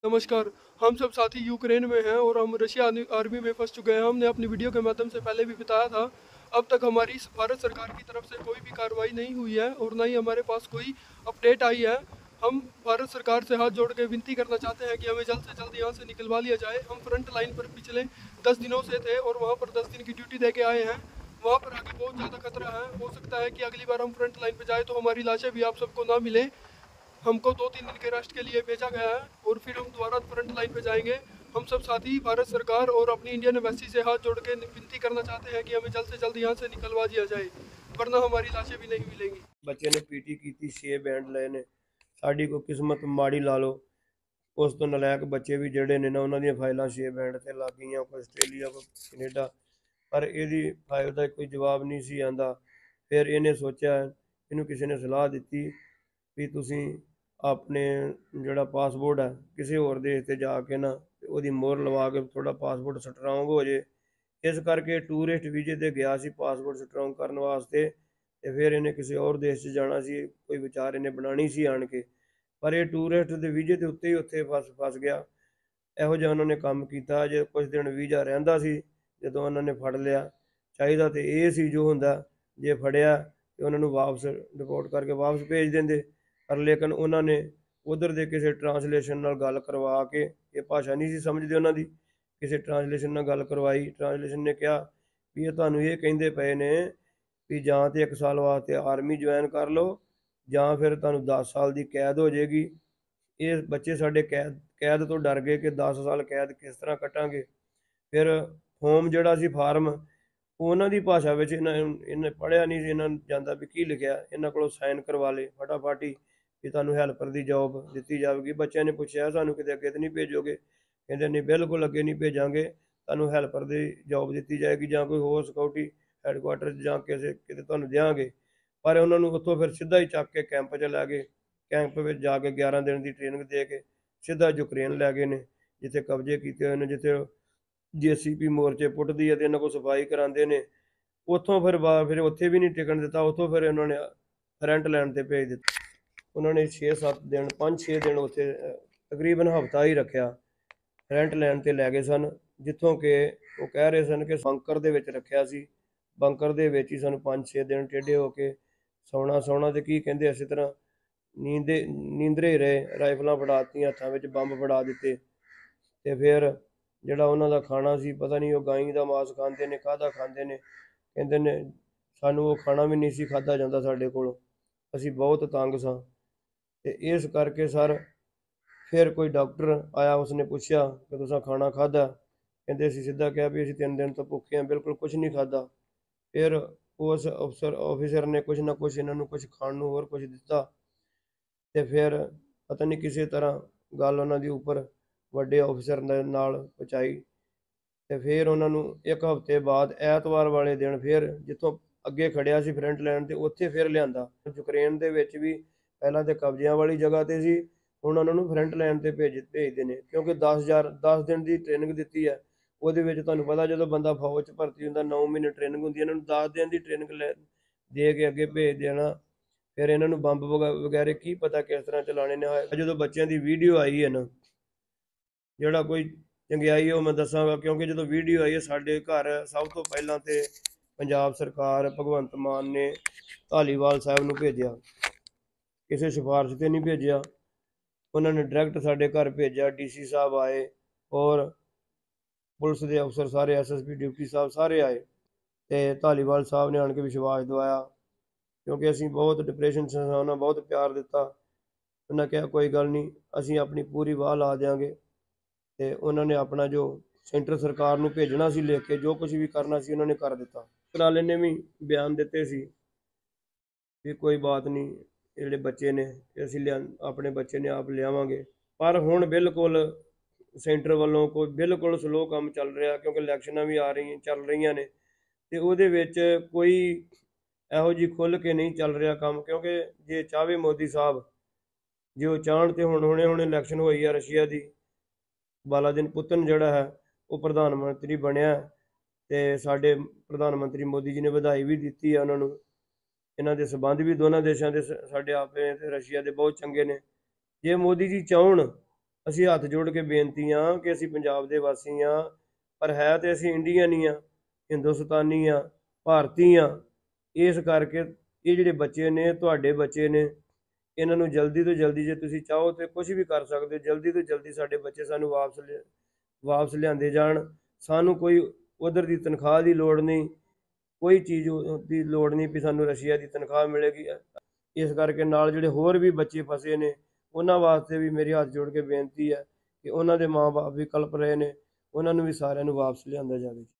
नमस्कार। हम सब साथी यूक्रेन में हैं और हम रशिया आर्मी में फंस चुके हैं। हमने अपनी वीडियो के माध्यम से पहले भी बताया था। अब तक हमारी भारत सरकार की तरफ से कोई भी कार्रवाई नहीं हुई है और ना ही हमारे पास कोई अपडेट आई है। हम भारत सरकार से हाथ जोड़ के विनती करना चाहते हैं कि हमें जल्द से जल्द यहाँ से निकलवा लिया जाए। हम फ्रंट लाइन पर पिछले 10 दिनों से थे और वहाँ पर 10 दिन की ड्यूटी दे के आए हैं। वहाँ पर आगे बहुत ज़्यादा खतरा है। हो सकता है कि अगली बार हम फ्रंट लाइन पर जाए तो हमारी लाशें भी आप सबको ना मिले। हमको 2-3 दिन के रेस्ट के लिए भेजा गया है और फिर हम दोबारा फ्रंट लाइन पे जाएंगे। हम सब साथी भारत सरकार और अपनी इंडियन एम्बेसी से हाथ जोड़ के विनती करना चाहते हैं कि हमें जल्द से जल्द यहाँ से निकलवा दिया जाए, वरना हमारी लाशें भी नहीं मिलेंगी। ਬੱਚੇ ਨੇ ਪੀਟੀ ਕੀਤੀ 6 ਬੈਂਡ ਲਏ ਨੇ। ਸਾਡੀ ਕੋਈ ਕਿਸਮਤ ਮਾੜੀ ਲਾ ਲਓ। ਉਸ ਤੋਂ ਨਲਾਇਕ ਬੱਚੇ ਵੀ ਜਿਹੜੇ ਨੇ ਨਾ ਉਹਨਾਂ ਦੀਆਂ ਫਾਈਲਾਂ 6 ਬੈਂਡ ਤੇ ਲੱਗ ਗਈਆਂ, ਕੋਈ ਆਸਟ੍ਰੇਲੀਆ ਕੋਈ ਕੈਨੇਡਾ, ਪਰ ਇਹਦੀ ਫਾਈਲ ਦਾ ਕੋਈ ਜਵਾਬ ਨਹੀਂ ਸੀ ਆਂਦਾ। ਫਿਰ ਇਹਨੇ ਸੋਚਿਆ, ਇਹਨੂੰ ਕਿਸੇ ਨੇ ਸਲਾਹ ਦਿੱਤੀ ਵੀ ਤੁਸੀਂ ਆਪਣੇ ਜਿਹੜਾ ਪਾਸਪੋਰਟ ਹੈ ਕਿਸੇ ਹੋਰ ਦੇਸ਼ ਤੇ ਜਾ ਕੇ ਨਾ ਉਹਦੀ ਮੋਹਰ ਲਵਾ ਕੇ ਤੁਹਾਡਾ ਪਾਸਪੋਰਟ ਸਟਰੋਂਗ ਹੋ ਜੇ। ਇਸ ਕਰਕੇ ਟੂਰਿਸਟ ਵੀਜ਼ੇ ਤੇ ਗਿਆ ਸੀ ਪਾਸਪੋਰਟ ਸਟਰੋਂਗ ਕਰਨ ਵਾਸਤੇ। ਤੇ ਫਿਰ ਇਹਨੇ ਕਿਸੇ ਹੋਰ ਦੇਸ਼ 'ਚ ਜਾਣਾ ਸੀ, ਕੋਈ ਵਿਚਾਰ ਇਹਨੇ ਬਣਾਉਣੀ ਸੀ ਆਣ ਕੇ, ਪਰ ਇਹ ਟੂਰਿਸਟ ਦੇ ਵੀਜ਼ੇ ਦੇ ਉੱਤੇ ਹੀ ਉੱਥੇ ਫਸ ਗਿਆ। ਇਹੋ ਜਿਹਾ ਉਹਨਾਂ ਨੇ ਕੰਮ ਕੀਤਾ। ਜੇ ਕੁਝ ਦਿਨ ਵੀਜ਼ਾ ਰਹਿੰਦਾ ਸੀ, ਜਦੋਂ ਉਹਨਾਂ ਨੇ ਫੜ ਲਿਆ, ਚਾਹੀਦਾ ਤੇ ਇਹ ਸੀ ਜੋ ਹੁੰਦਾ, ਜੇ ਫੜਿਆ ਤੇ ਉਹਨਾਂ ਨੂੰ ਵਾਪਸ ਰਿਪੋਰਟ ਕਰਕੇ ਵਾਪਸ ਭੇਜ ਦਿੰਦੇ। ਪਰ ਲੇਕਿਨ ਉਹਨਾਂ ਨੇ ਉਧਰ ਦੇ ਕਿਸੇ ਟਰਾਂਸਲੇਸ਼ਨ ਨਾਲ ਗੱਲ ਕਰਵਾ ਕੇ, ਇਹ ਭਾਸ਼ਾ ਨਹੀਂ ਸੀ ਸਮਝਦੇ ਉਹਨਾਂ ਦੀ, ਕਿਸੇ ਟਰਾਂਸਲੇਸ਼ਨ ਨਾਲ ਗੱਲ ਕਰਵਾਈ। ਟਰਾਂਸਲੇਸ਼ਨ ਨੇ ਕਿਹਾ ਵੀ ਇਹ ਤੁਹਾਨੂੰ ਇਹ ਕਹਿੰਦੇ ਪਏ ਨੇ ਵੀ ਜਾਂ ਤੇ 1 ਸਾਲ ਵਾਸਤੇ ਆਰਮੀ ਜੁਆਇਨ ਕਰ ਲਓ ਜਾਂ ਫਿਰ ਤੁਹਾਨੂੰ 10 ਸਾਲ ਦੀ ਕੈਦ ਹੋ ਜਾਏਗੀ। ਇਹ ਬੱਚੇ ਸਾਡੇ ਕੈਦ ਤੋਂ ਡਰ ਗਏ ਕਿ 10 ਸਾਲ ਕੈਦ ਕਿਸ ਤਰ੍ਹਾਂ ਕੱਟਾਂਗੇ। ਫਿਰ ਫੋਮ ਜਿਹੜਾ ਸੀ ਫਾਰਮ, ਉਹ ਉਹਨਾਂ ਦੀ ਭਾਸ਼ਾ ਵਿੱਚ ਇਹਨੇ ਪੜ੍ਹਿਆ ਨਹੀਂ ਸੀ। ਇਹਨਾਂ ਨੂੰ ਜਾਂਦਾ ਵੀ ਕੀ ਲਿਖਿਆ, ਇਹਨਾਂ ਕੋਲੋਂ ਸਾਈਨ ਕਰਵਾ ਲਏ ਫਟਾਫਟ ਹੀ ਵੀ ਤੁਹਾਨੂੰ ਹੈਲਪਰ ਦੀ ਜੋਬ ਦਿੱਤੀ ਜਾਵੇਗੀ। ਬੱਚਿਆਂ ਨੇ ਪੁੱਛਿਆ ਸਾਨੂੰ ਕਿਤੇ ਅੱਗੇ ਤਾਂ ਨਹੀਂ ਭੇਜੋਗੇ? ਕਹਿੰਦੇ ਨਹੀਂ, ਬਿਲਕੁਲ ਅੱਗੇ ਨਹੀਂ ਭੇਜਾਂਗੇ, ਤੁਹਾਨੂੰ ਹੈਲਪਰ ਦੀ ਜੋਬ ਦਿੱਤੀ ਜਾਏਗੀ ਜਾਂ ਕੋਈ ਹੋਰ ਸਿਕਿਉਰਿਟੀ ਹੈਡਕੁਆਟਰ ਜਾਂ ਕਿਤੇ ਤੁਹਾਨੂੰ ਦਿਆਂਗੇ। ਪਰ ਉਹਨਾਂ ਨੂੰ ਉੱਥੋਂ ਫਿਰ ਸਿੱਧਾ ਹੀ ਚੱਕ ਕੇ ਕੈਂਪ 'ਚ ਲੈ ਗਏ। ਕੈਂਪ ਵਿੱਚ ਜਾ ਕੇ 11 ਦਿਨ ਦੀ ਟ੍ਰੇਨਿੰਗ ਦੇ ਕੇ ਸਿੱਧਾ ਯੂਕਰੇਨ ਲੈ ਗਏ ਨੇ, ਜਿੱਥੇ ਕਬਜ਼ੇ ਕੀਤੇ ਹੋਏ ਨੇ, ਜਿੱਥੇ JCP ਮੋਰਚੇ ਪੁੱਟਦੀ ਹੈ ਤੇ ਇਹਨਾਂ ਕੋਲ ਸਫਾਈ ਕਰਾਉਂਦੇ ਨੇ। ਉੱਥੋਂ ਫਿਰ ਉੱਥੇ ਵੀ ਨਹੀਂ ਟਿਕਣ ਦਿੱਤਾ। ਉੱਥੋਂ ਫਿਰ ਉਹਨਾਂ ਨੇ ਫਰੰਟ ਲਾਈਨ ਤੇ ਭੇਜ ਦਿੱਤਾ। ਉਹਨਾਂ ਨੇ 6-7 ਦਿਨ 5-6 ਦਿਨ ਉੱਥੇ ਤਕਰੀਬਨ ਹਫ਼ਤਾ ਹੀ ਰੱਖਿਆ। ਫਰੰਟ ਲਾਈਨ ਤੇ ਲੈ ਗਏ ਸਨ, ਜਿੱਥੋਂ ਕਿ ਉਹ ਕਹਿ ਰਹੇ ਸਨ ਕਿ ਬੰਕਰ ਦੇ ਵਿੱਚ ਰੱਖਿਆ ਸੀ। ਬੰਕਰ ਦੇ ਵਿੱਚ ਹੀ ਸਾਨੂੰ 5-6 ਦਿਨ ਟੇਢੇ ਹੋ ਕੇ ਸੌਣਾ ਤੇ ਕੀ ਕਹਿੰਦੇ ਇਸੇ ਤਰ੍ਹਾਂ ਨੀਂਦਰੇ ਰਹੇ। ਰਾਈਫਲਾਂ ਫੜਾ ਦਿੱਤੀਆਂ, ਹੱਥਾਂ ਵਿੱਚ ਬੰਬ ਫੜਾ ਦਿੱਤੇ। ਤੇ ਫਿਰ ਜਿਹੜਾ ਉਹਨਾਂ ਦਾ ਖਾਣਾ ਸੀ, ਪਤਾ ਨਹੀਂ ਉਹ ਗਾਈ ਦਾ ਮਾਸ ਖਾਂਦੇ ਨੇ, ਕਾਹਦਾ ਖਾਂਦੇ ਨੇ, ਕਹਿੰਦੇ ਨੇ ਸਾਨੂੰ ਉਹ ਖਾਣਾ ਵੀ ਨਹੀਂ ਸੀ ਖਾਧਾ ਜਾਂਦਾ ਸਾਡੇ ਕੋਲੋਂ। ਅਸੀਂ ਬਹੁਤ ਤੰਗ ਸਾਂ। ਤੇ ਇਸ ਕਰਕੇ ਸਰ ਫਿਰ ਕੋਈ ਡਾਕਟਰ ਆਇਆ, ਉਸਨੇ ਪੁੱਛਿਆ ਕਿ ਤੁਸੀਂ ਖਾਣਾ ਖਾਧਾ? ਕਹਿੰਦੇ ਅਸੀਂ ਸਿੱਧਾ ਕਿਹਾ ਵੀ ਅਸੀਂ 3 ਦਿਨ ਤੋਂ ਭੁੱਖੇ ਹਾਂ, ਬਿਲਕੁਲ ਕੁਝ ਨਹੀਂ ਖਾਧਾ। ਫਿਰ ਉਸ ਆਫਿਸਰ ਨੇ ਕੁਝ ਨਾ ਕੁਝ ਇਹਨਾਂ ਨੂੰ ਕੁਝ ਖਾਣ ਨੂੰ ਹੋਰ ਕੁਝ ਦਿੱਤਾ। ਤੇ ਫਿਰ ਪਤਾ ਨਹੀਂ ਕਿਸੇ ਤਰ੍ਹਾਂ ਗੱਲ ਉਹਨਾਂ ਦੀ ਉੱਪਰ ਵੱਡੇ ਆਫਿਸਰ ਦੇ ਨਾਲ ਪਹੁੰਚਾਈ। ਤੇ ਫਿਰ ਉਹਨਾਂ ਨੂੰ 1 ਹਫ਼ਤੇ ਬਾਅਦ ਐਤਵਾਰ ਵਾਲੇ ਦਿਨ ਫਿਰ ਜਿੱਥੋਂ ਅੱਗੇ ਖੜਿਆ ਸੀ ਫਰੰਟ ਲਾਈਨ ਤੇ ਉੱਥੇ ਫਿਰ ਲਿਆਂਦਾ। ਯੂਕਰੇਨ ਦੇ ਵਿੱਚ ਵੀ ਪਹਿਲਾਂ ਤੇ ਕਬਜ਼ਿਆਂ ਵਾਲੀ ਜਗ੍ਹਾ ਤੇ ਸੀ, ਹੁਣ ਉਹਨਾਂ ਨੂੰ ਫਰੰਟ ਲਾਈਨ ਤੇ ਭੇਜਦੇ ਨੇ, ਕਿਉਂਕਿ 10 ਦਿਨ ਦੀ ਟ੍ਰੇਨਿੰਗ ਦਿੱਤੀ ਹੈ। ਉਹਦੇ ਵਿੱਚ ਤੁਹਾਨੂੰ ਪਤਾ ਜਦੋਂ ਬੰਦਾ ਫੌਜ 'ਚ ਭਰਤੀ ਹੁੰਦਾ 9 ਮਹੀਨੇ ਟ੍ਰੇਨਿੰਗ ਹੁੰਦੀ ਹੈ, ਇਹਨਾਂ ਨੂੰ 10 ਦਿਨ ਦੀ ਟ੍ਰੇਨਿੰਗ ਦੇ ਕੇ ਅੱਗੇ ਭੇਜ ਦੇਣਾ। ਫਿਰ ਇਹਨਾਂ ਨੂੰ ਬੰਬ ਵਗੈਰੇ ਕੀ ਪਤਾ ਕਿਸ ਤਰ੍ਹਾਂ ਚਲਾਉਣੇ ਨੇ। ਜਦੋਂ ਬੱਚਿਆਂ ਦੀ ਵੀਡੀਓ ਆਈ ਹੈ ਨਾ, ਜਿਹੜਾ ਕੋਈ ਚੰਗਿਆਈ ਉਹ ਮੈਂ ਦੱਸਾਂਗਾ, ਕਿਉਂਕਿ ਜਦੋਂ ਵੀਡੀਓ ਆਈ ਹੈ ਸਾਡੇ ਘਰ ਸਭ ਤੋਂ ਪਹਿਲਾਂ ਤੇ ਪੰਜਾਬ ਸਰਕਾਰ ਭਗਵੰਤ ਮਾਨ ਨੇ ਧਾਲੀਵਾਲ ਸਾਹਿਬ ਨੂੰ ਭੇਜਿਆ, ਕਿਸੇ ਸਿਫਾਰਿਸ਼ ਤੇ ਨਹੀਂ ਭੇਜਿਆ। ਉਹਨਾਂ ਨੇ ਡਾਇਰੈਕਟ ਸਾਡੇ ਘਰ ਭੇਜਿਆ। DC ਸਾਹਿਬ ਆਏ ਔਰ ਪੁਲਿਸ ਦੇ ਅਫਸਰ ਸਾਰੇ, SSP ਡਿਪਟੀ ਸਾਹਿਬ ਸਾਰੇ ਆਏ ਤੇ ਧਾਲੀਵਾਲ ਸਾਹਿਬ ਨੇ ਆਣ ਕੇ ਵਿਸ਼ਵਾਸ ਦਿਵਾਇਆ, ਕਿਉਂਕਿ ਅਸੀਂ ਬਹੁਤ ਡਿਪਰੈਸ਼ਨ 'ਚ ਸਾਂ। ਉਹਨਾਂ ਬਹੁਤ ਪਿਆਰ ਦਿੱਤਾ। ਉਹਨਾਂ ਕਿਹਾ ਕੋਈ ਗੱਲ ਨਹੀਂ, ਅਸੀਂ ਆਪਣੀ ਪੂਰੀ ਵਾਹ ਲਾ ਦਿਆਂਗੇ। ਤੇ ਉਹਨਾਂ ਨੇ ਆਪਣਾ ਜੋ ਸੈਂਟਰ ਸਰਕਾਰ ਨੂੰ ਭੇਜਣਾ ਸੀ ਲਿਖ ਕੇ, ਜੋ ਕੁਝ ਵੀ ਕਰਨਾ ਸੀ ਉਹਨਾਂ ਨੇ ਕਰ ਦਿੱਤਾ। ਟਰਾਲੇ ਨੇ ਵੀ ਬਿਆਨ ਦਿੱਤੇ ਸੀ ਵੀ ਕੋਈ ਬਾਤ ਨਹੀਂ, ਜਿਹੜੇ ਬੱਚੇ ਨੇ ਅਸੀਂ ਆਪਣੇ ਬੱਚੇ ਨੇ ਆਪ ਲਿਆਵਾਂਗੇ। ਪਰ ਹੁਣ ਬਿਲਕੁਲ ਸੈਂਟਰ ਵੱਲੋਂ ਕੋਈ ਬਿਲਕੁਲ ਸਲੋ ਕੰਮ ਚੱਲ ਰਿਹਾ, ਕਿਉਂਕਿ ਇਲੈਕਸ਼ਨਾਂ ਵੀ ਚੱਲ ਰਹੀਆਂ ਨੇ ਤੇ ਉਹਦੇ ਵਿੱਚ ਕੋਈ ਇਹੋ ਜਿਹੀ ਖੁੱਲ੍ਹ ਕੇ ਨਹੀਂ ਚੱਲ ਰਿਹਾ ਕੰਮ। ਕਿਉਂਕਿ ਜੇ ਚਾਹਵੇ ਮੋਦੀ ਸਾਹਿਬ, ਜੇ ਉਹ ਚਾਹਣ ਤੇ ਹੁਣੇ ਇਲੈਕਸ਼ਨ ਹੋਈ ਹੈ ਰਸ਼ੀਆ ਦੀ, ਬਾਲਾਦਿਨ ਪੁਤਨ ਜਿਹੜਾ ਹੈ ਉਹ ਪ੍ਰਧਾਨ ਮੰਤਰੀ ਬਣਿਆ ਤੇ ਸਾਡੇ ਪ੍ਰਧਾਨ ਮੰਤਰੀ ਮੋਦੀ ਜੀ ਨੇ ਵਧਾਈ ਵੀ ਦਿੱਤੀ ਹੈ ਉਹਨਾਂ ਨੂੰ। ਇਹਨਾਂ ਦੇ ਸਬੰਧ ਵੀ ਦੋਨਾਂ ਦੇਸ਼ਾਂ ਦੇ ਸਾਡੇ ਆਪਣੇ ਤੇ ਰਸ਼ੀਆ ਦੇ ਬਹੁਤ ਚੰਗੇ ਨੇ। ਜੇ ਮੋਦੀ ਜੀ ਚਾਹਣ ਅਸੀਂ ਹੱਥ ਜੋੜ ਕੇ ਬੇਨਤੀ ਆ ਕਿ ਅਸੀਂ ਪੰਜਾਬ ਦੇ ਵਾਸੀ ਆ, ਪਰ ਹੈ ਤੇ ਅਸੀਂ ਇੰਡੀਅਨ ਹੀ ਆ, ਹਿੰਦੁਸਤਾਨੀ ਆ, ਭਾਰਤੀ ਆ। ਇਸ ਕਰਕੇ ਇਹ ਜਿਹੜੇ ਬੱਚੇ ਨੇ ਤੁਹਾਡੇ ਬੱਚੇ ਨੇ, ਇਹਨਾਂ ਨੂੰ ਜਲਦੀ ਤੋਂ ਜਲਦੀ, ਜੇ ਤੁਸੀਂ ਚਾਹੋ ਤੇ ਕੁਝ ਵੀ ਕਰ ਸਕਦੇ ਹੋ, ਜਲਦੀ ਤੋਂ ਜਲਦੀ ਸਾਡੇ ਬੱਚੇ ਸਾਨੂੰ ਵਾਪਸ ਲਿਆਂਦੇ ਜਾਣ। ਸਾਨੂੰ ਕੋਈ ਉਧਰ ਦੀ ਤਨਖਾਹ ਦੀ ਲੋੜ ਨਹੀਂ, ਕੋਈ ਚੀਜ਼ ਦੀ ਲੋੜ ਨਹੀਂ ਵੀ ਸਾਨੂੰ ਰਸ਼ੀਆ ਦੀ ਤਨਖਾਹ ਮਿਲੇਗੀ। ਇਸ ਕਰਕੇ ਨਾਲ ਜਿਹੜੇ ਹੋਰ ਵੀ ਬੱਚੇ ਫਸੇ ਨੇ ਉਹਨਾਂ ਵਾਸਤੇ ਵੀ ਮੇਰੀ ਹੱਥ ਜੋੜ ਕੇ ਬੇਨਤੀ ਹੈ ਕਿ ਉਹਨਾਂ ਦੇ ਮਾਂ-ਬਾਪ ਵੀ ਕਲਪ ਰਹੇ ਨੇ, ਉਹਨਾਂ ਨੂੰ ਵੀ ਸਾਰਿਆਂ ਨੂੰ ਵਾਪਸ ਲਿਆਂਦਾ ਜਾਵੇ।